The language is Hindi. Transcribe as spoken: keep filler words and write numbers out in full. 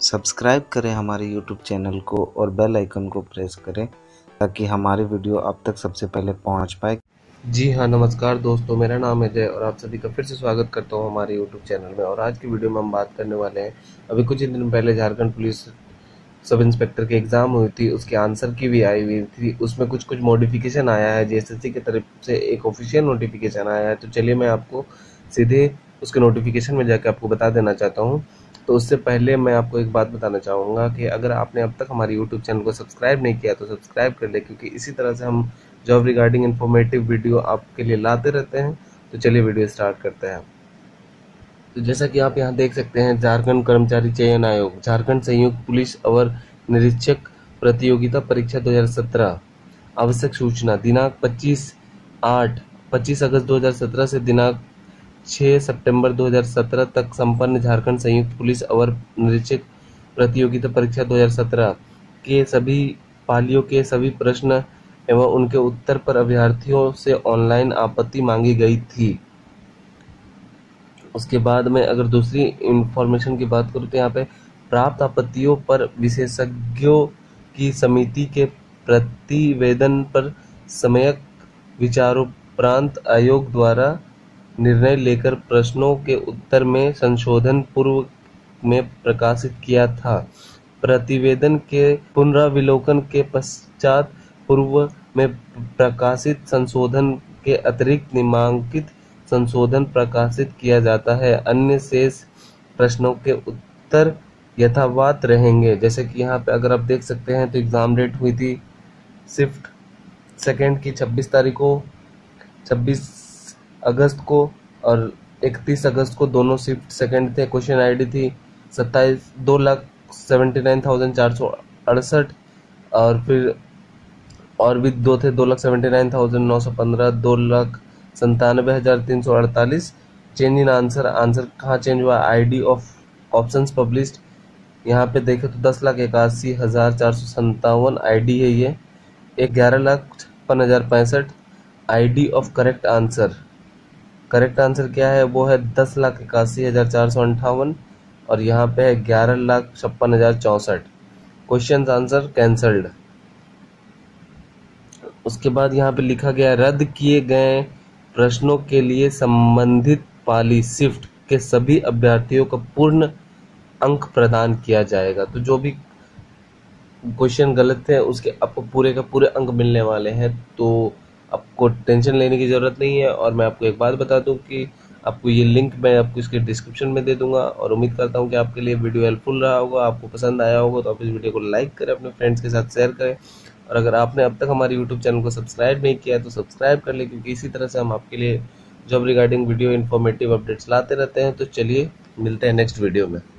सब्सक्राइब करें हमारे यूट्यूब चैनल को और बेल आइकन को प्रेस करें ताकि हमारी वीडियो आप तक सबसे पहले पहुंच पाए। जी हाँ, नमस्कार दोस्तों, मेरा नाम है जय और आप सभी का फिर से स्वागत करता हूँ हमारे यूट्यूब चैनल में। और आज की वीडियो में हम बात करने वाले हैं, अभी कुछ ही दिन पहले झारखंड पुलिस सब इंस्पेक्टर की एग्ज़ाम हुई थी, उसके आंसर की भी आई हुई थी। उसमें कुछ कुछ मॉडिफिकेशन आया है, जेएसएससी की तरफ से एक ऑफिशियल नोटिफिकेशन आया है। तो चलिए मैं आपको सीधे उसके नोटिफिकेशन में जाकर आपको बता देना चाहता हूँ। तो उससे पहले मैं आपको एक बात बताना चाहूँगा कि अगर आपने अब तक हमारे यूट्यूब चैनल को सब्सक्राइब नहीं किया तो सब्सक्राइब कर ले, क्योंकि इसी तरह से हम जॉब रिगार्डिंग इन्फॉर्मेटिव वीडियो आपके लिए लाते रहते हैं। तो चलिए वीडियो स्टार्ट करते हैं। तो जैसा कि आप यहाँ देख सकते हैं, झारखंड कर्मचारी चयन आयोग, झारखंड संयुक्त पुलिस अवर निरीक्षक प्रतियोगिता परीक्षा दो हज़ार सत्रह। आवश्यक सूचना दिनांक पच्चीस आठ पच्चीस अगस्त दो हज़ार सत्रह से दिनांक छह सितंबर दो हज़ार सत्रह तक संपन्न झारखंड संयुक्त पुलिस अवर निरीक्षक प्रतियोगिता परीक्षा दो हज़ार सत्रह के सभी पालियों के सभी प्रश्न एवं उनके उत्तर पर अभ्यर्थियों से ऑनलाइन आपत्ति मांगी गई थी। उसके बाद में अगर दूसरी इंफॉर्मेशन की बात करूँ तो यहाँ पे प्राप्त आपत्तियों पर विशेषज्ञों की समिति के प्रतिवेदन पर सम्यक विचारोपरांत आयोग द्वारा निर्णय लेकर प्रश्नों के उत्तर में संशोधन पूर्व में प्रकाशित किया था। प्रतिवेदन के पुनराविलोकन के पश्चात पूर्व में प्रकाशित संशोधन के अतिरिक्त निम्नांकित संशोधन प्रकाशित किया जाता है। अन्य शेष प्रश्नों के उत्तर यथावत रहेंगे। जैसे कि यहाँ पे अगर आप देख सकते हैं तो एग्ज़ाम डेट हुई थी शिफ्ट सेकेंड की छब्बीस तारीख को, छब्बीस अगस्त को और इकतीस अगस्त को दोनों शिफ्ट सेकेंड थे। क्वेश्चन आईडी थी सत्ताईस दो लाख सेवेंटी नाइन थाउजेंड चार सौ अड़सठ और फिर और भी दो थे, दो लाख सेवेंटी नाइन थाउजेंड नौ सौ पंद्रह, दो लाख संतानवे हजार तीन सौ अड़तालीस। चेंज इन आंसर, आंसर कहाँ चेंज हुआ, आईडी ऑफ ऑप्शंस पब्लिश्ड। यहाँ पे देखे तो दस लाख इक्यासी हजार चार सौ संतावन आई है ये। एक ग्यारह लाख छप्पन हजार पैंसठ I of correct answer. Correct answer क्या है, वो है दस लाख इक्यासी हजार चार सौ अंठावन और यहाँ पे है ग्यारह लाख छप्पन हजार चौंसठ। Question answer cancelled. उसके बाद यहाँ पे लिखा गया रद्द किए गए प्रश्नों के लिए संबंधित पाली शिफ्ट के सभी अभ्यर्थियों को पूर्ण अंक प्रदान किया जाएगा। तो जो भी क्वेश्चन गलत थे उसके आपको पूरे का पूरे अंक मिलने वाले हैं। तो आपको टेंशन लेने की ज़रूरत नहीं है। और मैं आपको एक बात बता दूं कि आपको ये लिंक मैं आपको इसके डिस्क्रिप्शन में दे दूंगा और उम्मीद करता हूं कि आपके लिए वीडियो हेल्पफुल रहा होगा, आपको पसंद आया होगा। तो आप इस वीडियो को लाइक करें, अपने फ्रेंड्स के साथ शेयर करें और अगर आपने अब तक हमारे यूट्यूब चैनल को सब्सक्राइब नहीं किया है तो सब्सक्राइब कर लें, क्योंकि इसी तरह से हम आपके लिए job regarding video informative updates लाते रहते हैं। तो चलिए मिलते हैं नेक्स्ट वीडियो में।